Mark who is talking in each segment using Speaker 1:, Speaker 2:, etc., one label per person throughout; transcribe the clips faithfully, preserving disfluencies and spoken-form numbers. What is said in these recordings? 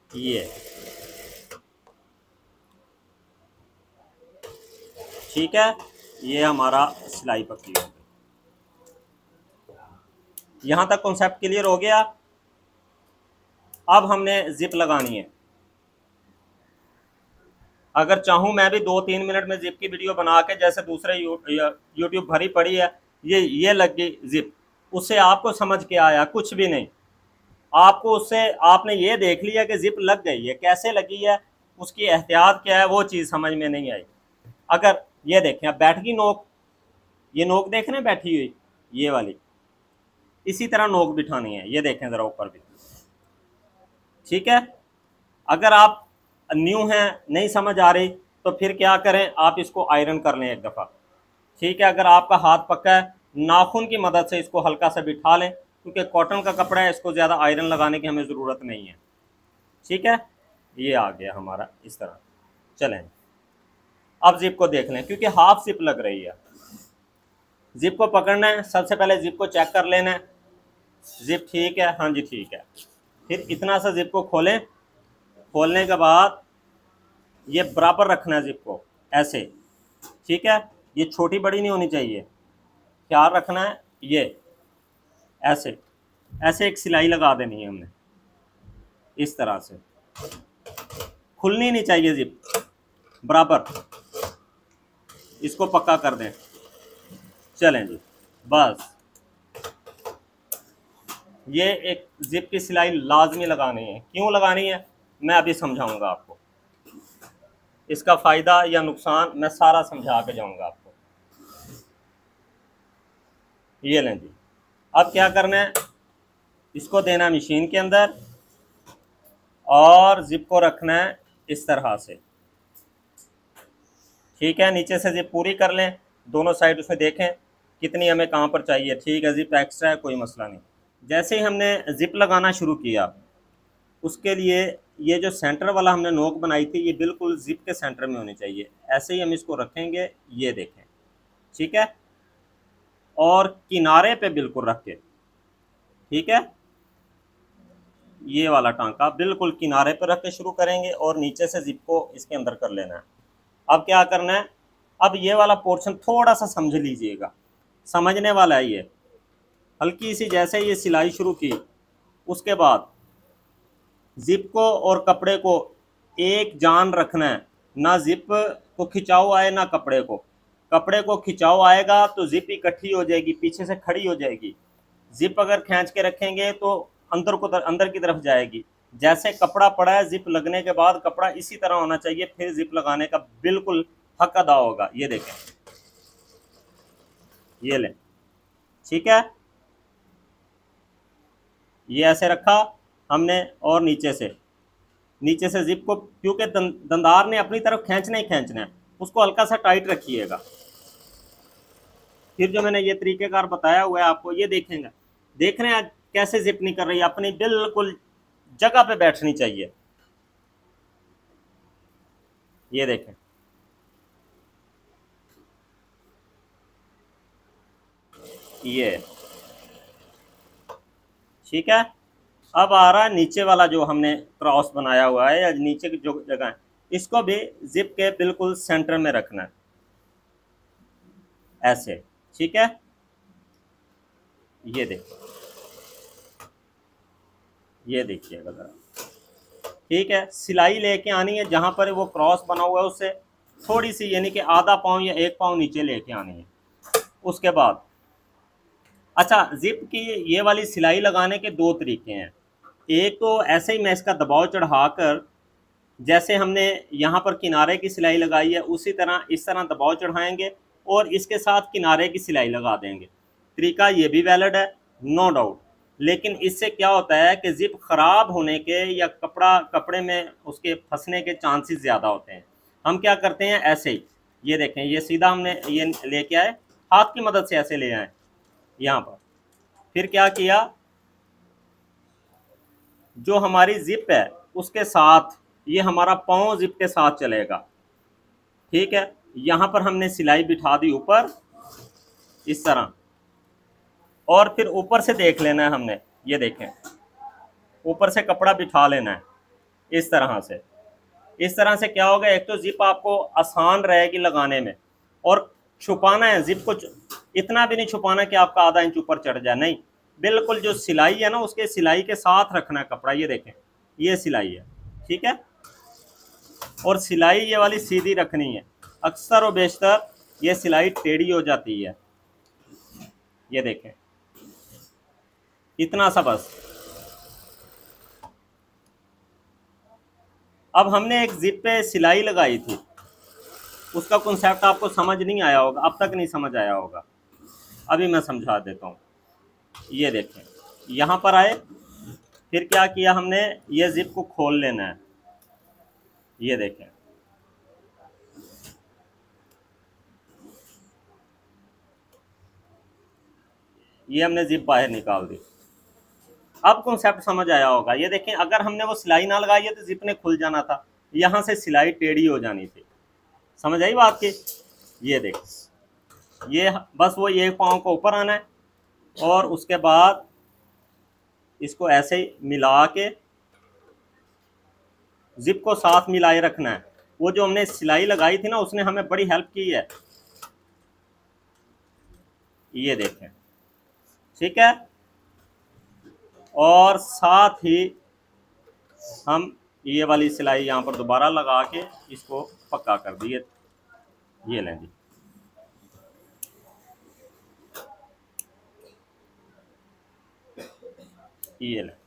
Speaker 1: ये ठीक है, ये हमारा सिलाई पक्की हो गई। यहाँ तक कॉन्सेप्ट क्लियर हो गया। अब हमने जिप लगानी है। अगर चाहूँ मैं भी दो तीन मिनट में जिप की वीडियो बना के, जैसे दूसरे यूट्यूब भरी पड़ी है, ये ये लग गई जिप, उससे आपको समझ के आया कुछ भी नहीं। आपको उससे आपने ये देख लिया कि जिप लग गई है, कैसे लगी है, उसकी एहतियात क्या है, वो चीज़ समझ में नहीं आई। अगर ये देखें, अब बैठ गई नोक, ये नोक देख रहे हैं बैठी हुई, ये वाली, इसी तरह नोक बिठानी है। ये देखें ज़रा ऊपर भी, ठीक है। अगर आप न्यू हैं, नहीं समझ आ रही, तो फिर क्या करें, आप इसको आयरन कर लें एक दफ़ा, ठीक है। अगर आपका हाथ पक्का है, नाखून की मदद से इसको हल्का सा बिठा लें, क्योंकि कॉटन का कपड़ा है, इसको ज़्यादा आयरन लगाने की हमें ज़रूरत नहीं है, ठीक है। ये आ गया हमारा इस तरह। चलें, अब जिप को देख लें, क्योंकि हाफ जिप लग रही है। जिप को पकड़ना है, सबसे पहले जिप को चेक कर लेना है, जिप ठीक है, हाँ जी ठीक है। फिर इतना सा जिप को खोलें, खोलने के बाद ये बराबर रखना है जिप को, ऐसे, ठीक है। ये छोटी बड़ी नहीं होनी चाहिए, ख्याल रखना है। ये ऐसे ऐसे एक सिलाई लगा देनी है हमने, इस तरह से, खुलनी नहीं चाहिए जिप, बराबर। इसको पक्का कर दें। चलें जी, बस ये एक जिप की सिलाई लाजमी लगानी है। क्यों लगानी है, मैं अभी समझाऊंगा आपको। इसका फ़ायदा या नुकसान मैं सारा समझा के जाऊंगा आपको। ये लें जी, अब क्या करना है, इसको देना है मशीन के अंदर, और जिप को रखना है इस तरह से, ठीक है। नीचे से जिप पूरी कर लें, दोनों साइड उसमें देखें कितनी हमें कहाँ पर चाहिए, ठीक है। जिप एक्स्ट्रा है, कोई मसला नहीं। जैसे ही हमने जिप लगाना शुरू किया, उसके लिए ये जो सेंटर वाला हमने नोक बनाई थी, ये बिल्कुल जिप के सेंटर में होनी चाहिए। ऐसे ही हम इसको रखेंगे, ये देखें, ठीक है। और किनारे पे बिल्कुल रख के, ठीक है। ये वाला टांका बिल्कुल किनारे पे रख के शुरू करेंगे, और नीचे से जिप को इसके अंदर कर लेना है। अब क्या करना है, अब ये वाला पोर्शन थोड़ा सा समझ लीजिएगा, समझने वाला है ये। हल्की सी जैसे ये सिलाई शुरू की, उसके बाद जिप को और कपड़े को एक जान रखना है, ना जिप को खिंचाव आए ना कपड़े को। कपड़े को खिंचाव आएगा तो जिप इकट्ठी हो जाएगी, पीछे से खड़ी हो जाएगी। जिप अगर खींच के रखेंगे तो अंदर को अंदर की तरफ जाएगी। जैसे कपड़ा पड़ा है, जिप लगने के बाद कपड़ा इसी तरह होना चाहिए, फिर जिप लगाने का बिल्कुल हक अदा होगा। ये देखें, ये लें, ठीक है। ये ऐसे रखा हमने, और नीचे से नीचे से जिप को, क्योंकि दंदार ने अपनी तरफ खींचना ही खींचना है, उसको हल्का सा टाइट रखिएगा। फिर जो मैंने ये तरीकेकार बताया हुआ है आपको, ये देखेंगे, देख रहे हैं कैसे जिप नहीं कर रही, अपनी बिल्कुल जगह पे बैठनी चाहिए। ये देखें, ये ठीक है। अब आ रहा है नीचे वाला जो हमने क्रॉस बनाया हुआ है, या नीचे की जो जगह है, इसको भी जिप के बिल्कुल सेंटर में रखना है, ऐसे, ठीक है। ये देखिए, ये देखिएगा ज़रा, ठीक है। सिलाई लेके आनी है, जहाँ पर वो क्रॉस बना हुआ है उससे थोड़ी सी, यानी कि आधा पाँव या एक पाँव नीचे लेके आनी है। उसके बाद अच्छा, जिप की ये वाली सिलाई लगाने के दो तरीके हैं। एक तो ऐसे ही मैं इसका दबाव चढ़ाकर, जैसे हमने यहाँ पर किनारे की सिलाई लगाई है, उसी तरह इस तरह दबाव चढ़ाएंगे और इसके साथ किनारे की सिलाई लगा देंगे। तरीका ये भी वैलिड है, नो डाउट। लेकिन इससे क्या होता है कि जिप ख़राब होने के या कपड़ा कपड़े में उसके फंसने के चांसेस ज़्यादा होते हैं। हम क्या करते हैं, ऐसे ही, ये देखें, ये सीधा हमने ये लेके आए, हाथ की मदद से ऐसे ले आए यहाँ पर। फिर क्या किया, जो हमारी जिप है उसके साथ ये हमारा पाँव जिप के साथ चलेगा, ठीक है। यहाँ पर हमने सिलाई बिठा दी ऊपर इस तरह, और फिर ऊपर से देख लेना है हमने, ये देखें, ऊपर से कपड़ा बिठा लेना है, इस तरह से। इस तरह से क्या होगा, एक तो जिप आपको आसान रहेगी लगाने में, और छुपाना है जिप को इतना भी नहीं छुपाना कि आपका आधा इंच ऊपर चढ़ जाए, नहीं, बिल्कुल जो सिलाई है ना उसके सिलाई के साथ रखना है कपड़ा। ये देखें, ये सिलाई है, ठीक है, और सिलाई ये वाली सीधी रखनी है। अक्सर और बेशतर ये सिलाई टेढ़ी हो जाती है। ये देखें, इतना सा बस। अब हमने एक जिप पे सिलाई लगाई थी, उसका कॉन्सेप्ट आपको समझ नहीं आया होगा, अब तक नहीं समझ आया होगा, अभी मैं समझा देता हूँ। ये देखें, यहाँ पर आए, फिर क्या किया हमने, ये जिप को खोल लेना है। ये देखें, ये हमने जिप बाहर निकाल दी। अब कॉन्सेप्ट समझ आया होगा। ये देखें, अगर हमने वो सिलाई ना लगाई है तो जिप ने खुल जाना था, यहाँ से सिलाई टेढ़ी हो जानी थी। समझ आई बात की? ये देख, ये बस वो एक पाँव को ऊपर आना है और उसके बाद इसको ऐसे ही मिला के जिप को साथ मिलाए रखना है। वो जो हमने सिलाई लगाई थी ना उसने हमें बड़ी हेल्प की है। ये देखें, ठीक है, और साथ ही हम ये वाली सिलाई यहाँ पर दोबारा लगा के इसको पक्का कर दिए। ये लें जी, ये लें।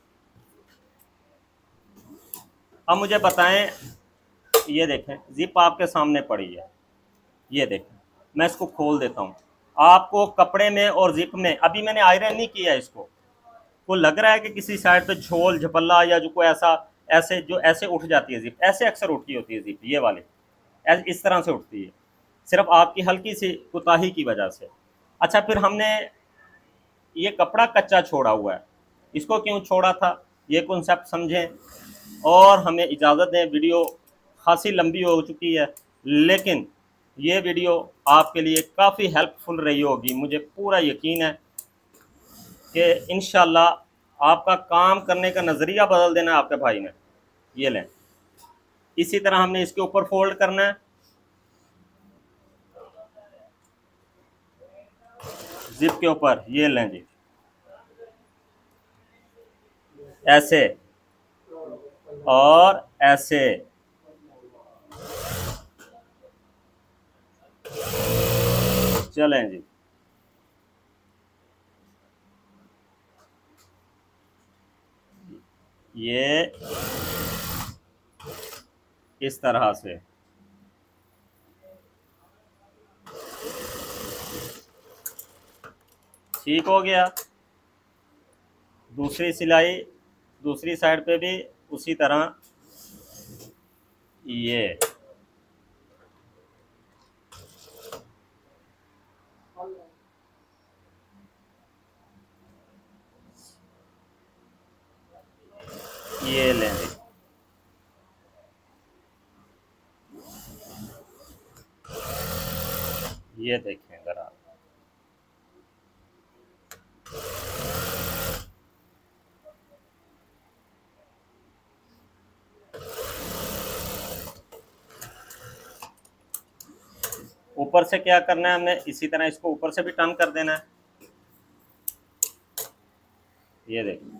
Speaker 1: अब मुझे बताएं, ये देखें जिप आपके सामने पड़ी है। ये देखें, मैं इसको खोल देता हूँ। आपको कपड़े में और जिप में, अभी मैंने आयरन नहीं किया इसको, वो लग रहा है कि किसी साइड पे झोल झपल्ला या जो कोई ऐसा ऐसे जो ऐसे उठ जाती है जिप, ऐसे अक्सर उठती होती है जिप, ये वाली इस तरह से उठती है, सिर्फ आपकी हल्की सी कोताही की वजह से। अच्छा, फिर हमने ये कपड़ा कच्चा छोड़ा हुआ है, इसको क्यों छोड़ा था, ये कॉन्सेप्ट समझें और हमें इजाज़त दें। वीडियो खासी लंबी हो चुकी है, लेकिन ये वीडियो आपके लिए काफ़ी हेल्पफुल रही होगी। मुझे पूरा यकीन है कि इंशाल्लाह आपका काम करने का नज़रिया बदल देना है आपके भाई ने। ये लें, इसी तरह हमने इसके ऊपर फोल्ड करना है, जिप के ऊपर। ये लें जी, ऐसे और ऐसे। चलें जी, ये इस तरह से। ठीक हो गया। दूसरी सिलाई दूसरी साइड पे भी उसी तरह। ये ये लें, ये देखें ज़रा, ऊपर से क्या करना है हमने, इसी तरह इसको ऊपर से भी टर्न कर देना है। ये देखें,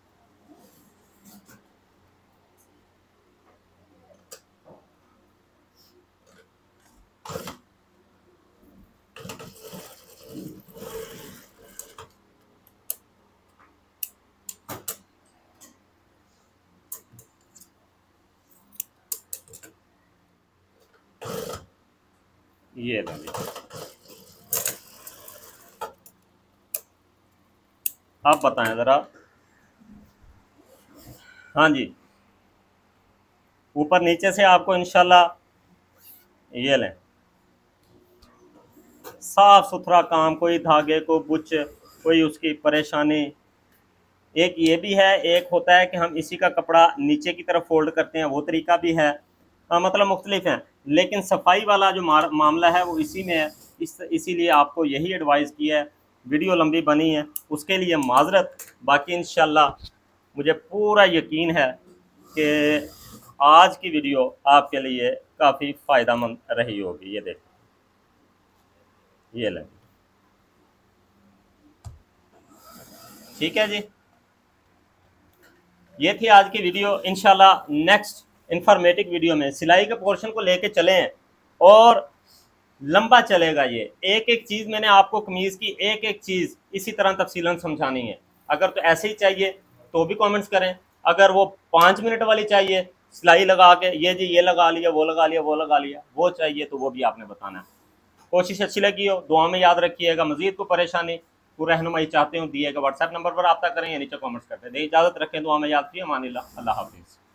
Speaker 1: ये लें। आप बताएं ज़रा। हाँ जी, ऊपर नीचे से आपको इंशाल्लाह, ये लें, साफ सुथरा काम, कोई धागे को बुच, कोई उसकी परेशानी। एक ये भी है, एक होता है कि हम इसी का कपड़ा नीचे की तरफ फोल्ड करते हैं, वो तरीका भी है। आ, मतलब मुख्तलिफ हैं, लेकिन सफाई वाला जो मामला है वो इसी में है। इस इसीलिए आपको यही एडवाइस की है। वीडियो लंबी बनी है उसके लिए माजरत, बाकी इंशाल्लाह मुझे पूरा यकीन है कि आज की वीडियो आपके लिए काफ़ी फ़ायदेमंद रही होगी। ये देखो, ये लगी, ठीक है जी। ये थी आज की वीडियो। इंशाल्लाह नेक्स्ट इंफॉर्मेटिव वीडियो में सिलाई के पोर्शन को लेके चलें और लंबा चलेगा। ये एक एक चीज़ मैंने आपको कमीज़ की एक एक चीज़ इसी तरह तफसीलन समझानी है। अगर तो ऐसे ही चाहिए तो भी कमेंट्स करें, अगर वो पाँच मिनट वाली चाहिए सिलाई लगा के, ये जी ये लगा लिया, वो लगा लिया, वो लगा लिया, वो चाहिए तो वो भी आपने बताना है। कोशिश अच्छी लगी हो दुआ में याद रखिएगा। मजीद को परेशानी को रहनुमाई चाहते हो दिएगा व्हाट्सएप नंबर पर रब्ता करें या नीचे कमेंट्स करते हैं। इजाज़त रखें, दुआ में याद रखिए। अमान अल्लाह, अल्लाह हाफिज़।